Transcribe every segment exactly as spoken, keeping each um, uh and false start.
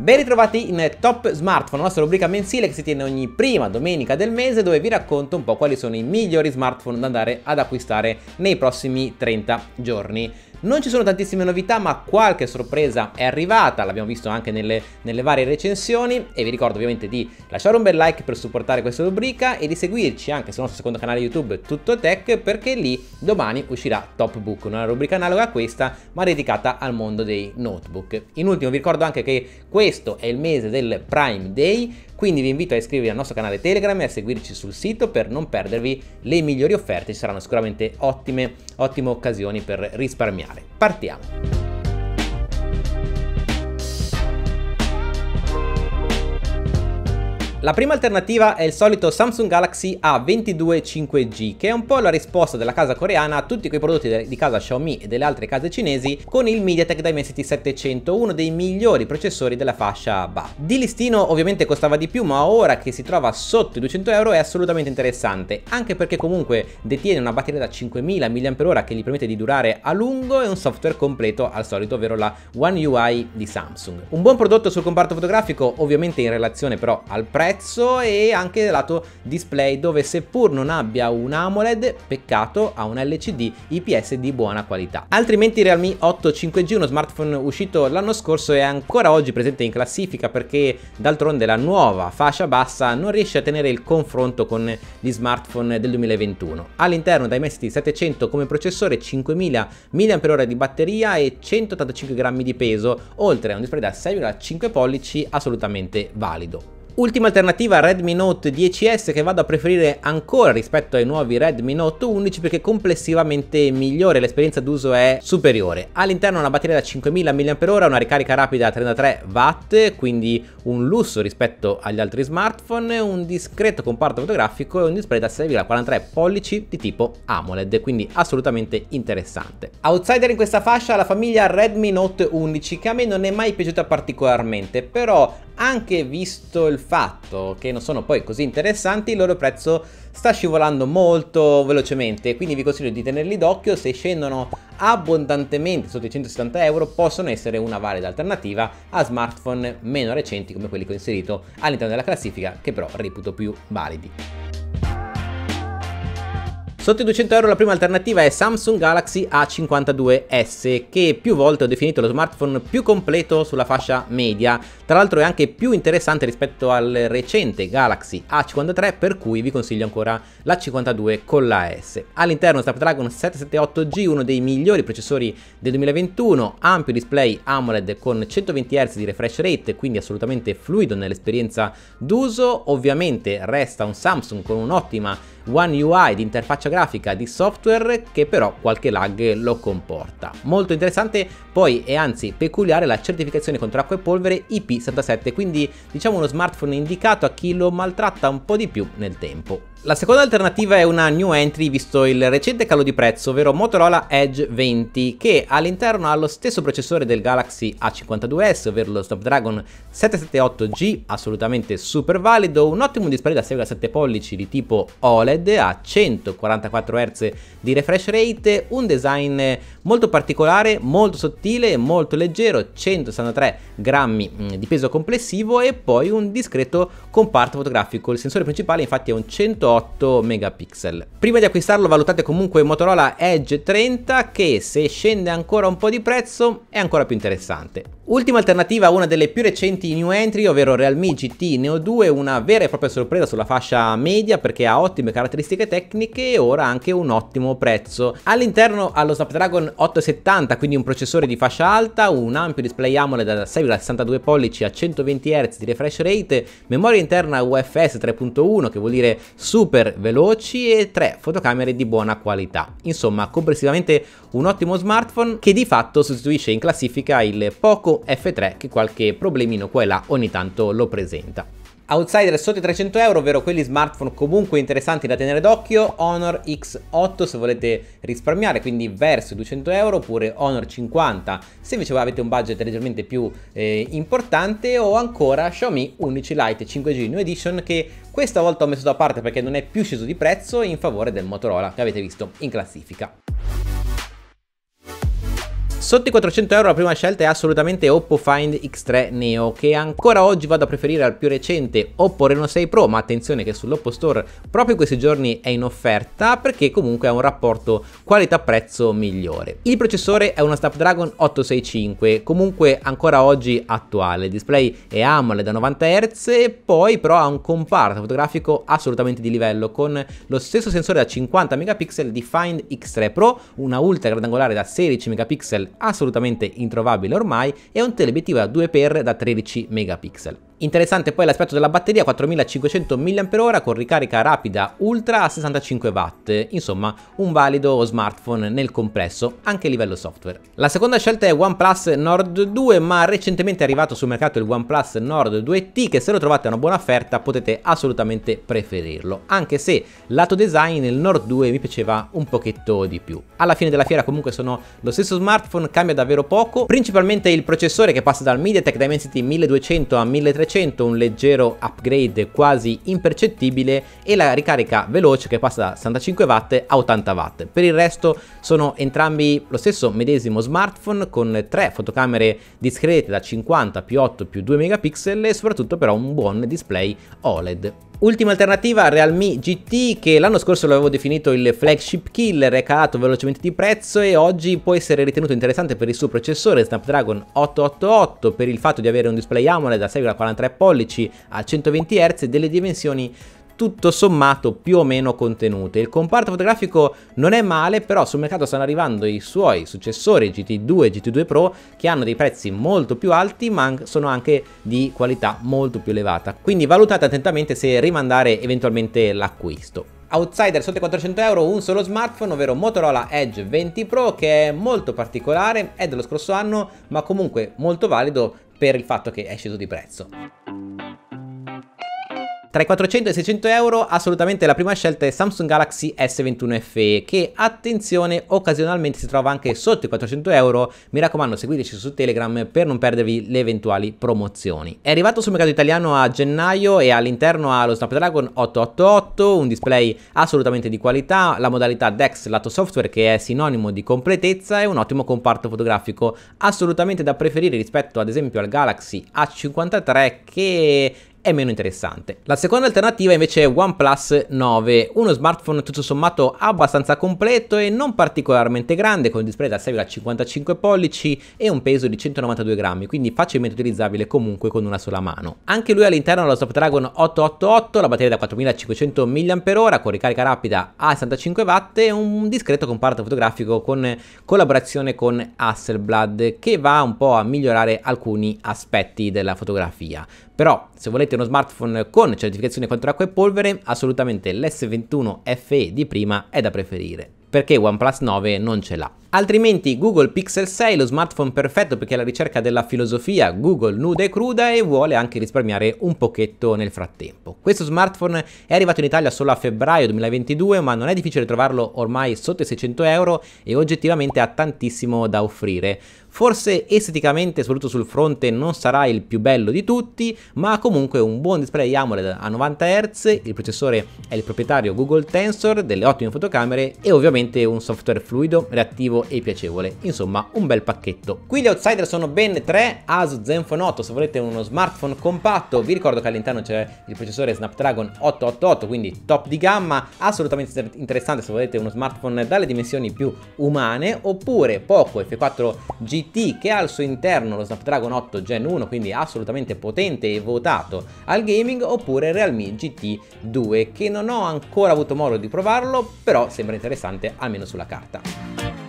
Ben ritrovati in Top Smartphone, la nostra rubrica mensile che si tiene ogni prima domenica del mese, dove vi racconto un po' quali sono i migliori smartphone da andare ad acquistare nei prossimi trenta giorni. Non ci sono tantissime novità, ma qualche sorpresa è arrivata, l'abbiamo visto anche nelle, nelle varie recensioni, e vi ricordo ovviamente di lasciare un bel like per supportare questa rubrica e di seguirci anche sul nostro secondo canale YouTube Tutto Tech, perché lì domani uscirà Top Book, una rubrica analoga a questa ma dedicata al mondo dei notebook. In ultimo vi ricordo anche che questo è il mese del Prime Day, quindi vi invito a iscrivervi al nostro canale Telegram e a seguirci sul sito per non perdervi le migliori offerte. Ci saranno sicuramente ottime, ottime occasioni per risparmiare. Partiamo! La prima alternativa è il solito Samsung Galaxy A ventidue cinque G, che è un po' la risposta della casa coreana a tutti quei prodotti di casa Xiaomi e delle altre case cinesi con il MediaTek Dimensity settecento, uno dei migliori processori della fascia B A. Di listino ovviamente costava di più, ma ora che si trova sotto i duecento euro è assolutamente interessante, anche perché comunque detiene una batteria da cinquemila milliamperi ora che gli permette di durare a lungo e un software completo al solito, ovvero la One U I di Samsung. Un buon prodotto sul comparto fotografico, ovviamente in relazione però al prezzo, e anche del lato display, dove seppur non abbia un AMOLED, peccato, ha un L C D I P S di buona qualità. Altrimenti Realme otto cinque G, uno smartphone uscito l'anno scorso, è ancora oggi presente in classifica perché d'altronde la nuova fascia bassa non riesce a tenere il confronto con gli smartphone del duemilaventuno. All'interno Dimensity settecento come processore, cinquemila milliamperi ora di batteria e centottantacinque grammi di peso, oltre a un display da sei virgola cinque pollici assolutamente valido. Ultima alternativa, Redmi Note dieci S, che vado a preferire ancora rispetto ai nuovi Redmi Note undici perché complessivamente migliore, l'esperienza d'uso è superiore. All'interno una batteria da cinquemila milliamperi ora, una ricarica rapida a trentatré watt, quindi un lusso rispetto agli altri smartphone, un discreto comparto fotografico e un display da sei virgola quarantatré pollici di tipo AMOLED, quindi assolutamente interessante. Outsider in questa fascia la famiglia Redmi Note undici, che a me non è mai piaciuta particolarmente, però anche visto il fatto che non sono poi così interessanti, il loro prezzo sta scivolando molto velocemente, quindi vi consiglio di tenerli d'occhio. Se scendono abbondantemente sotto i centosettanta euro possono essere una valida alternativa a smartphone meno recenti come quelli che ho inserito all'interno della classifica, che però reputo più validi. Sotto i duecento euro la prima alternativa è Samsung Galaxy A cinquantadue S, che più volte ho definito lo smartphone più completo sulla fascia media. Tra l'altro è anche più interessante rispetto al recente Galaxy A cinquantatré, per cui vi consiglio ancora l'A cinquantadue con la S. All'interno Snapdragon settecentosettantotto G, uno dei migliori processori del duemilaventuno, ampio display AMOLED con centoventi hertz di refresh rate, quindi assolutamente fluido nell'esperienza d'uso. Ovviamente resta un Samsung con un'ottima One U I di interfaccia grafica, di software, che però qualche lag lo comporta. Molto interessante poi e anzi peculiare la certificazione contro acqua e polvere I P settantasette, quindi diciamo uno smartphone indicato a chi lo maltratta un po' di più nel tempo. La seconda alternativa è una new entry visto il recente calo di prezzo, ovvero Motorola Edge venti, che all'interno ha lo stesso processore del Galaxy A cinquantadue S, ovvero lo Snapdragon settecentosettantotto G, assolutamente super valido, un ottimo display da sei virgola sette pollici di tipo OLED a centoquarantaquattro hertz di refresh rate, un design molto particolare, molto sottile, molto leggero, centosessantatré grammi di peso complessivo e poi un discreto comparto fotografico. Il sensore principale infatti è un centootto megapixel. Prima di acquistarlo valutate comunque Motorola Edge trenta, che se scende ancora un po' di prezzo è ancora più interessante. Ultima alternativa, una delle più recenti new entry, ovvero Realme G T Neo due, una vera e propria sorpresa sulla fascia media perché ha ottime caratteristiche tecniche e ora anche un ottimo prezzo. All'interno ha lo Snapdragon ottocentosettanta, quindi un processore di fascia alta, un ampio display AMOLED da sei virgola sessantadue pollici a centoventi hertz di refresh rate, memoria interna U F S tre punto uno, che vuol dire super veloci, e tre fotocamere di buona qualità. Insomma, complessivamente un ottimo smartphone che di fatto sostituisce in classifica il Poco F tre, che qualche problemino qua e là ogni tanto lo presenta. Outsider sotto i trecento euro, ovvero quelli smartphone comunque interessanti da tenere d'occhio, Honor X otto se volete risparmiare, quindi verso i duecento euro, oppure Honor cinquanta se invece avete un budget leggermente più eh, importante, o ancora Xiaomi undici Lite cinque G New Edition, che questa volta ho messo da parte perché non è più sceso di prezzo, in favore del Motorola che avete visto in classifica. Sotto i quattrocento euro la prima scelta è assolutamente Oppo Find X tre Neo, che ancora oggi vado a preferire al più recente Oppo Reno sei Pro, ma attenzione che sull'Oppo Store proprio in questi giorni è in offerta perché comunque ha un rapporto qualità-prezzo migliore. Il processore è una Snapdragon ottocentosessantacinque, comunque ancora oggi attuale, il display è AMOLED da novanta hertz e poi però ha un comparto fotografico assolutamente di livello con lo stesso sensore da cinquanta megapixel di Find X tre Pro, una ultra grandangolare da sedici megapixel assolutamente introvabile ormai e un teleobiettivo da due x da tredici megapixel. Interessante poi l'aspetto della batteria, quattromilacinquecento milliamperi orari con ricarica rapida ultra a sessantacinque watt, insomma un valido smartphone nel complesso anche a livello software. La seconda scelta è OnePlus Nord due, ma recentemente è arrivato sul mercato il OnePlus Nord due T che se lo trovate a una buona offerta potete assolutamente preferirlo, anche se lato design il Nord due mi piaceva un pochetto di più. Alla fine della fiera comunque sono lo stesso smartphone, cambia davvero poco, principalmente il processore che passa dal MediaTek Dimensity milleduecento a milletrecento, un leggero upgrade quasi impercettibile, e la ricarica veloce che passa da sessantacinque watt a ottanta watt. Per il resto sono entrambi lo stesso medesimo smartphone con tre fotocamere discrete da cinquanta più otto più due megapixel e soprattutto però un buon display O L E D. Ultima alternativa, Realme G T, che l'anno scorso l'avevo definito il flagship killer, è calato velocemente di prezzo e oggi può essere ritenuto interessante per il suo processore Snapdragon ottocentottantotto, per il fatto di avere un display AMOLED da sei virgola quarantatré pollici a centoventi hertz e delle dimensioni tutto sommato più o meno contenute. Il comparto fotografico non è male, però sul mercato stanno arrivando i suoi successori G T due e G T due Pro che hanno dei prezzi molto più alti ma sono anche di qualità molto più elevata, quindi valutate attentamente se rimandare eventualmente l'acquisto. Outsider sotto i quattrocento euro, un solo smartphone, ovvero Motorola Edge venti Pro, che è molto particolare, è dello scorso anno ma comunque molto valido per il fatto che è sceso di prezzo. Tra i quattrocento e i seicento euro assolutamente la prima scelta è Samsung Galaxy S ventuno F E, che attenzione occasionalmente si trova anche sotto i quattrocento euro, mi raccomando seguiteci su Telegram per non perdervi le eventuali promozioni. È arrivato sul mercato italiano a gennaio e all'interno ha lo Snapdragon ottocentottantotto, un display assolutamente di qualità, la modalità DeX lato software che è sinonimo di completezza e un ottimo comparto fotografico assolutamente da preferire rispetto ad esempio al Galaxy A cinquantatré che è meno interessante. La seconda alternativa invece è OnePlus nove, uno smartphone tutto sommato abbastanza completo e non particolarmente grande, con il display da sei virgola cinquantacinque pollici e un peso di centonovantadue grammi, quindi facilmente utilizzabile comunque con una sola mano. Anche lui all'interno dello Snapdragon ottocentottantotto, la batteria da quattromilacinquecento milliamperi orari con ricarica rapida a sessantacinque watt e un discreto comparto fotografico con collaborazione con Hasselblad che va un po' a migliorare alcuni aspetti della fotografia. Però se volete uno smartphone con certificazione contro acqua e polvere, assolutamente l'S ventuno F E di prima è da preferire, perché OnePlus nove non ce l'ha. Altrimenti Google Pixel sei, lo smartphone perfetto perché è alla ricerca della filosofia Google nuda e cruda e vuole anche risparmiare un pochetto nel frattempo. Questo smartphone è arrivato in Italia solo a febbraio duemilaventidue, ma non è difficile trovarlo ormai sotto i seicento euro e oggettivamente ha tantissimo da offrire. Forse esteticamente, soprattutto sul fronte, non sarà il più bello di tutti, ma ha comunque un buon display AMOLED a novanta hertz, il processore è il proprietario Google Tensor, delle ottime fotocamere e ovviamente un software fluido, reattivo e piacevole, insomma un bel pacchetto. Qui gli outsider sono ben tre: Asus Zenfone otto se volete uno smartphone compatto, vi ricordo che all'interno c'è il processore Snapdragon ottocentottantotto, quindi top di gamma, assolutamente interessante se volete uno smartphone dalle dimensioni più umane, oppure Poco F quattro G T che ha al suo interno lo Snapdragon otto Gen uno, quindi assolutamente potente e votato al gaming, oppure Realme G T due che non ho ancora avuto modo di provarlo, però sembra interessante almeno sulla carta.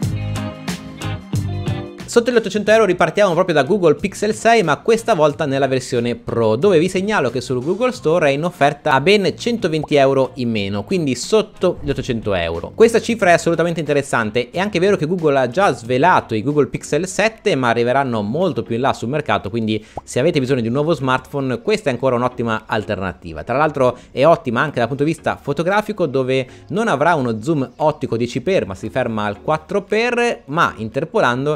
Sotto gli ottocento euro ripartiamo proprio da Google Pixel sei, ma questa volta nella versione Pro, dove vi segnalo che sul Google Store è in offerta a ben centoventi euro in meno, quindi sotto gli ottocento euro. Questa cifra è assolutamente interessante. È anche vero che Google ha già svelato i Google Pixel sette, ma arriveranno molto più in là sul mercato, quindi se avete bisogno di un nuovo smartphone questa è ancora un'ottima alternativa. Tra l'altro è ottima anche dal punto di vista fotografico, dove non avrà uno zoom ottico dieci x ma si ferma al quattro x, ma interpolando riesce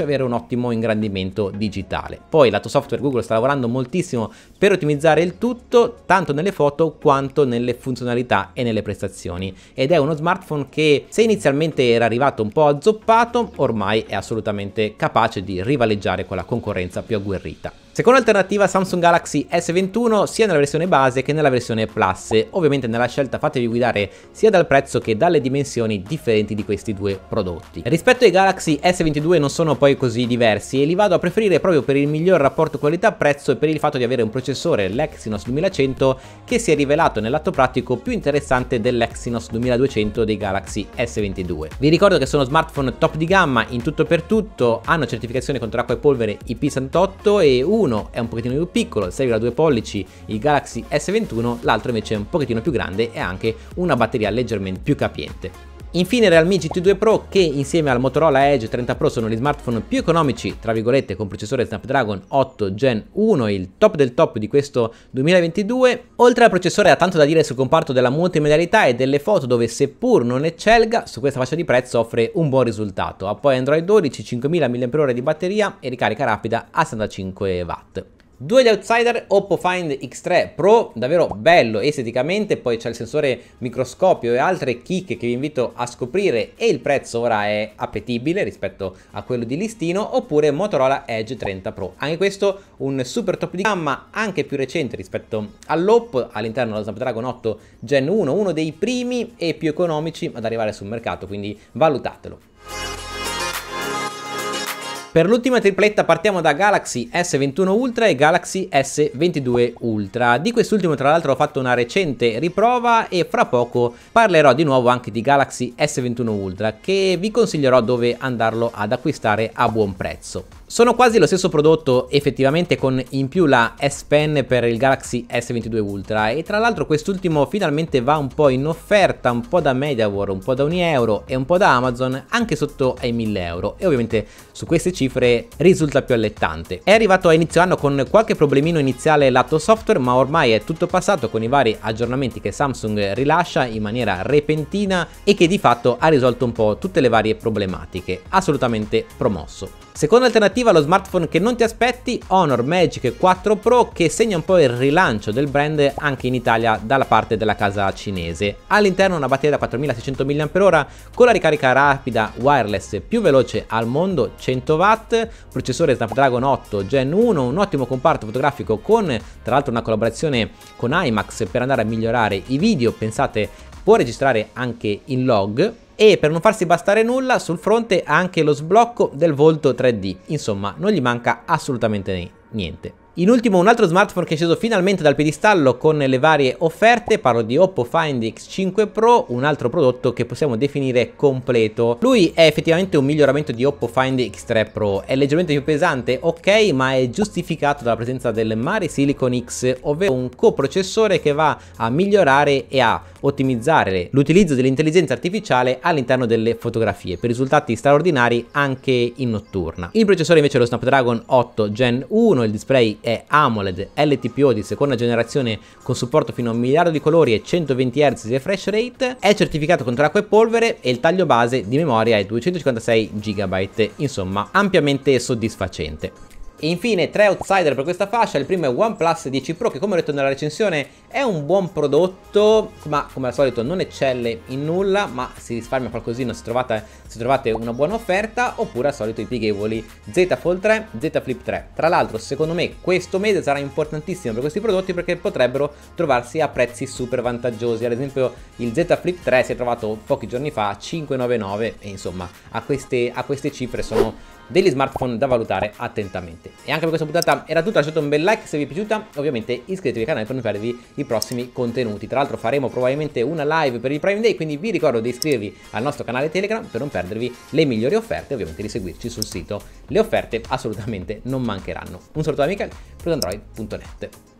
riesce ad avere un ottimo ingrandimento digitale. Poi lato software Google sta lavorando moltissimo per ottimizzare il tutto, tanto nelle foto quanto nelle funzionalità e nelle prestazioni, ed è uno smartphone che, se inizialmente era arrivato un po' azzoppato, ormai è assolutamente capace di rivaleggiare con la concorrenza più agguerrita. Seconda alternativa, Samsung Galaxy S ventuno sia nella versione base che nella versione Plus. Ovviamente nella scelta fatevi guidare sia dal prezzo che dalle dimensioni differenti di questi due prodotti. Rispetto ai Galaxy S ventidue non sono poi così diversi e li vado a preferire proprio per il miglior rapporto qualità-prezzo e per il fatto di avere un processore, l'Exynos duemilacento, che si è rivelato nell'atto pratico più interessante dell'Exynos duemiladuecento dei Galaxy S ventidue. Vi ricordo che sono smartphone top di gamma in tutto e per tutto, hanno certificazione contro acqua e polvere I P sessantotto e uno è un pochettino più piccolo, sei virgola due pollici il Galaxy S ventuno, l'altro invece è un pochettino più grande e ha anche una batteria leggermente più capiente. Infine Realme G T due Pro, che insieme al Motorola Edge trenta Pro sono gli smartphone più economici, tra virgolette, con processore Snapdragon otto Gen uno, il top del top di questo duemilaventidue. Oltre al processore ha tanto da dire sul comparto della multimedialità e delle foto, dove seppur non eccelga, su questa fascia di prezzo offre un buon risultato. Ha poi Android dodici, cinquemila milliamperi ora di batteria e ricarica rapida a settantacinque watt. Due di outsider, Oppo Find X tre Pro, davvero bello esteticamente, poi c'è il sensore microscopio e altre chicche che vi invito a scoprire e il prezzo ora è appetibile rispetto a quello di listino, oppure Motorola Edge trenta Pro. Anche questo un super top di gamma, anche più recente rispetto all'Oppo, all'interno dello Snapdragon otto Gen uno, uno dei primi e più economici ad arrivare sul mercato, quindi valutatelo. Per l'ultima tripletta partiamo da Galaxy S ventuno Ultra e Galaxy S ventidue Ultra. Di quest'ultimo tra l'altro ho fatto una recente riprova e fra poco parlerò di nuovo anche di Galaxy S ventuno Ultra, che vi consiglierò dove andarlo ad acquistare a buon prezzo. Sono quasi lo stesso prodotto effettivamente, con in più la S Pen per il Galaxy S ventidue Ultra, e tra l'altro quest'ultimo finalmente va un po' in offerta, un po' da MediaWorld, un po' da ogni euro e un po' da Amazon, anche sotto ai mille euro, e ovviamente su queste cifre risulta più allettante. È arrivato a inizio anno con qualche problemino iniziale lato software, ma ormai è tutto passato con i vari aggiornamenti che Samsung rilascia in maniera repentina e che di fatto ha risolto un po' tutte le varie problematiche. Assolutamente promosso. Seconda alternativa, lo smartphone che non ti aspetti, Honor Magic quattro Pro, che segna un po' il rilancio del brand anche in Italia dalla parte della casa cinese. All'interno una batteria da quattromilaseicento milliamperi ora con la ricarica rapida wireless più veloce al mondo, cento watt, processore Snapdragon otto Gen uno, un ottimo comparto fotografico con tra l'altro una collaborazione con IMAX per andare a migliorare i video, pensate può registrare anche in log. E per non farsi bastare nulla, sul fronte ha anche lo sblocco del volto tre D, insomma non gli manca assolutamente niente. In ultimo un altro smartphone che è sceso finalmente dal piedistallo con le varie offerte, parlo di Oppo Find X cinque Pro, un altro prodotto che possiamo definire completo. Lui è effettivamente un miglioramento di Oppo Find X tre Pro, è leggermente più pesante, ok, ma è giustificato dalla presenza del Mari Silicon X, ovvero un coprocessore che va a migliorare e a ottimizzare l'utilizzo dell'intelligenza artificiale all'interno delle fotografie per risultati straordinari anche in notturna. Il processore invece è lo Snapdragon otto Gen uno, il display è AMOLED L T P O di seconda generazione con supporto fino a un miliardo di colori e centoventi hertz di refresh rate, è certificato contro acqua e polvere e il taglio base di memoria è duecentocinquantasei giga, insomma ampiamente soddisfacente. E infine tre outsider per questa fascia. Il primo è OnePlus dieci Pro, che come ho detto nella recensione è un buon prodotto, ma come al solito non eccelle in nulla, ma si risparmia qualcosina se trovate, se trovate una buona offerta, oppure al solito i pieghevoli Z Fold tre, Z Flip tre. Tra l'altro secondo me questo mese sarà importantissimo per questi prodotti perché potrebbero trovarsi a prezzi super vantaggiosi. Ad esempio il Z Flip tre si è trovato pochi giorni fa a cinquecentonovantanove e insomma a queste, a queste cifre sono degli smartphone da valutare attentamente. E anche per questa puntata era tutto, lasciate un bel like se vi è piaciuta, ovviamente iscrivetevi al canale per non perdervi i prossimi contenuti. Tra l'altro faremo probabilmente una live per il Prime Day, quindi vi ricordo di iscrivervi al nostro canale Telegram per non perdervi le migliori offerte e ovviamente di seguirci sul sito. Le offerte assolutamente non mancheranno. Un saluto da Michael, proandroid punto net.